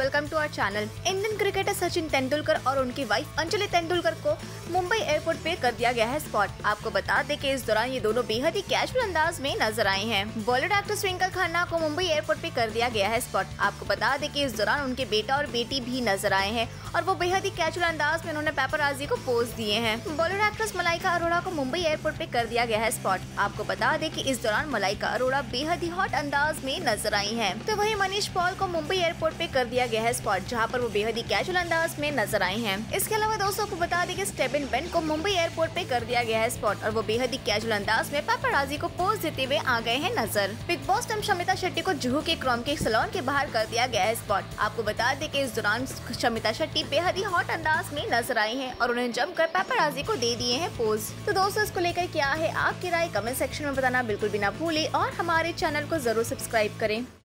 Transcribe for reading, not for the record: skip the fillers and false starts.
Welcome to our channel. Indian cricketer Sachin Tendulkar और उनकी wife Anjali Tendulkar को मुंबई एयरपोर्ट पे कर दिया गया है स्पॉट। आपको बता दें कि इस दौरान ये दोनों बेहद ही कैजुअल अंदाज में नजर आए हैं। बॉलीवुड एक्टर ट्विंकल खन्ना को मुंबई एयरपोर्ट पे कर दिया गया है स्पॉट। आपको बता दें कि इस दौरान उनके बेटा और बेटी भी नजर आए हैं और वो बेहद ही कैजुअल अंदाज में उन्होंने पेपराजी को पोज दिए हैं। बॉलीवुड एक्ट्रेस मलाइका अरोड़ा को मुंबई एयरपोर्ट पे कर दिया गया है स्पॉट। आपको बता दें कि इस दौरान मलाइका अरोड़ा बेहद ही हॉट अंदाज में नजर आई हैं। तो वहीं मनीष पॉल को मुंबई एयरपोर्ट पे कर दिया गया है स्पॉट, जहां पर वो बेहद ही कैजुअल अंदाज में नजर आए हैं। इसके अलावा दोस्तों आपको बता दें कि स्टेबिन बेन को मुंबई एयरपोर्ट पे कर दिया गया है स्पॉट और वो बेहद ही कैजुअल अंदाज में पेपराजी को पोज देते हुए आ गए हैं नजर। Bigg Boss team Shamita Shetty को जुहू के क्रोम के सैलून के बाहर कर दिया गया है स्पॉट। आपको बता दें कि इस दौरान शमिता शेट्टी बेहद ही हॉट अंदाज में नजर आई हैं और उन्हें जमकर पेपराजी को दे दिए हैं पोज। तो दोस्तों इसको लेकर क्या है आपकी राय, कमेंट सेक्शन में बताना बिल्कुल भी ना भूलें और हमारे चैनल को जरूर सब्सक्राइब करें।